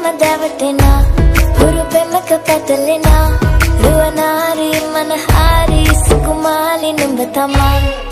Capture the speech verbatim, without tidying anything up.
දැවටෙනා හුරු පෙමක පැටලෙනා රුවනාරි මනහාරි සුකුමාලි නුඹ තමා